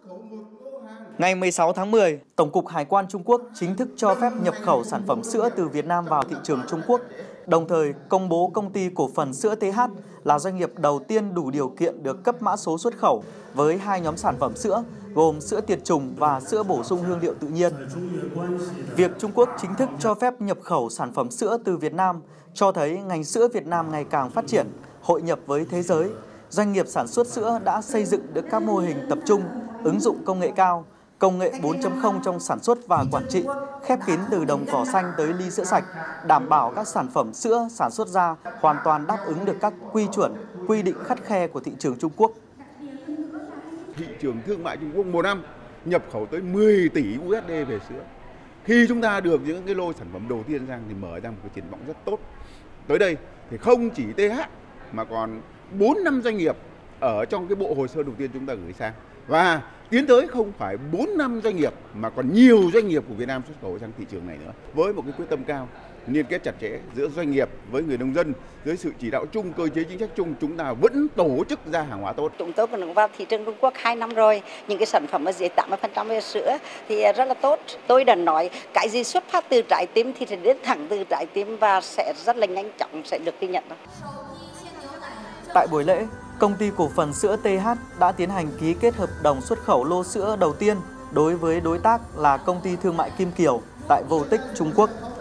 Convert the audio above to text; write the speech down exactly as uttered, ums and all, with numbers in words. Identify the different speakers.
Speaker 1: Ngày mười sáu tháng mười, Tổng cục Hải quan Trung Quốc chính thức cho phép nhập khẩu sản phẩm sữa từ Việt Nam vào thị trường Trung Quốc, đồng thời công bố công ty cổ phần sữa tê hát là doanh nghiệp đầu tiên đủ điều kiện được cấp mã số xuất khẩu với hai nhóm sản phẩm sữa gồm sữa tiệt trùng và sữa bổ sung hương liệu tự nhiên. Việc Trung Quốc chính thức cho phép nhập khẩu sản phẩm sữa từ Việt Nam cho thấy ngành sữa Việt Nam ngày càng phát triển, hội nhập với thế giới. Doanh nghiệp sản xuất sữa đã xây dựng được các mô hình tập trung, ứng dụng công nghệ cao, công nghệ bốn chấm không trong sản xuất và quản trị, khép kín từ đồng cỏ xanh tới ly sữa sạch, đảm bảo các sản phẩm sữa sản xuất ra hoàn toàn đáp ứng được các quy chuẩn, quy định khắt khe của thị trường Trung Quốc.
Speaker 2: Thị trường thương mại Trung Quốc một năm nhập khẩu tới mười tỷ u ét đê về sữa. Khi chúng ta được những cái lô sản phẩm đầu tiên ra thì mở ra một cái triển vọng rất tốt. Tới đây thì không chỉ tê hát mà còn bốn năm doanh nghiệp ở trong cái bộ hồ sơ đầu tiên chúng ta gửi sang. Và tiến tới không phải bốn năm doanh nghiệp mà còn nhiều doanh nghiệp của Việt Nam xuất khẩu sang thị trường này nữa. Với một cái quyết tâm cao, liên kết chặt chẽ giữa doanh nghiệp với người nông dân, dưới sự chỉ đạo chung, cơ chế chính sách chung, chúng ta vẫn tổ chức ra hàng hóa tốt.
Speaker 3: Chúng tôi cũng vào thị trường Trung Quốc hai năm rồi, những cái sản phẩm ở dưới tám mươi phần trăm về sữa thì rất là tốt. Tôi đã nói cái gì xuất phát từ trái tim thì sẽ đến thẳng từ trái tim và sẽ rất là nhanh chóng sẽ được ghi nhận.
Speaker 1: Tại buổi lễ, công ty cổ phần sữa tê hát đã tiến hành ký kết hợp đồng xuất khẩu lô sữa đầu tiên đối với đối tác là công ty thương mại Kim Kiều tại Vô Tích, Trung Quốc.